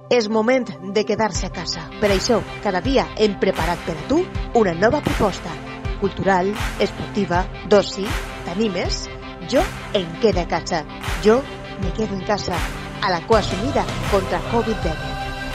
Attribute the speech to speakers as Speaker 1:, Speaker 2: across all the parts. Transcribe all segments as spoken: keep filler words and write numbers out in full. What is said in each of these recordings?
Speaker 1: És moment de quedar-se a casa. Per això, cada dia hem preparat per a tu una nova proposta. Cultural, esportiva, d'oci, t'animes? Jo em quedo a casa. Jo me quedo en casa. A la cua sumida contra covid dinou.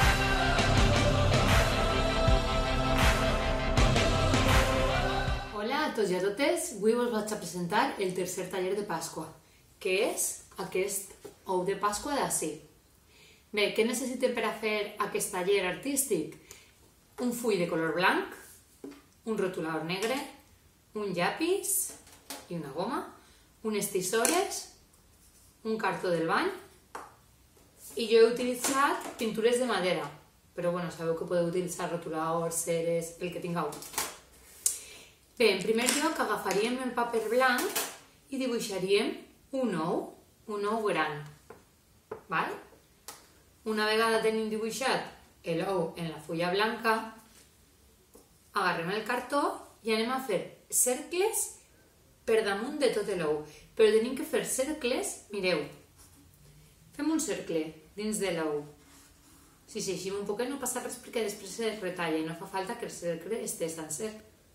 Speaker 2: Hola a tots i a totes. Avui us vaig a presentar el tercer taller de Pasqua, que és aquest ou de Pasqua d'ací. Bé, què necessitem per a fer aquest taller artístic? Un full de color blanc, un rotulador negre, un llapis i una goma, unes tisores, un cartó del bany i jo he utilitzat pintures de madera, però bueno, sabeu que podeu utilitzar rotuladors, ceres, el que tingueu. Bé, en primer lloc agafaríem el paper blanc i dibuixaríem un ou, un ou gran, val? Una vegada tenim dibuixat l'ou en la fulla blanca, agarrem el cartó i anem a fer cercles per damunt de tot l'ou. Però tenim que fer cercles, mireu, fem un cercle dins de l'ou. Si s'eixim un poquet no passa res perquè després es retalla i no fa falta que el cercle estigui sencer.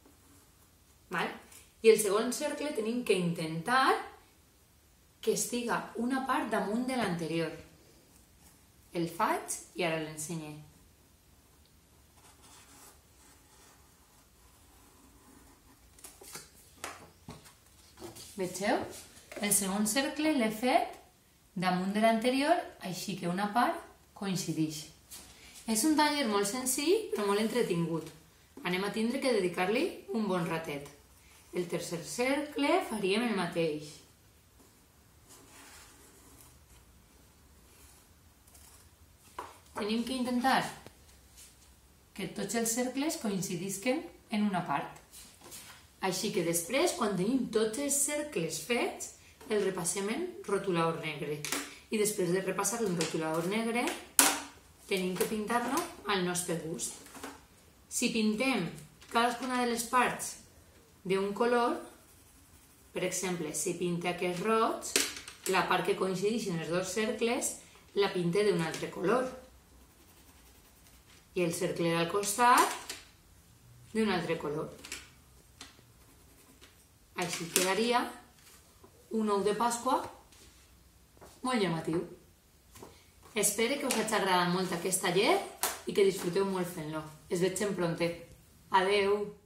Speaker 2: I el segon cercle tenim que intentar que estiga una part damunt de l'anterior. El faig i ara l'ensenyo. Vegeu? El segon cercle l'he fet damunt de l'anterior, així que una part coincideix. És un taller molt senzill però molt entretingut. Anem a tindre que dedicar-li un bon ratet. El tercer cercle faríem el mateix. Tenim que intentar que tots els cercles coincidisquen en una part. Així que després, quan tenim tots els cercles fets, el repassem en rotulador negre. I després de repassar-lo en rotulador negre, tenim que pintar-lo al nostre gust. Si pintem cadascuna de les parts d'un color, per exemple, si pinte aquest roig, la part que coincideix en els dos cercles la pinte d'un altre color. I el cercle del costat d'un altre color. Així quedaria un ou de Pasqua molt llamatiu. Espero que us hagi agradat molt aquest taller i que disfruteu molt fent-lo. Es veig en pronte. Adeu!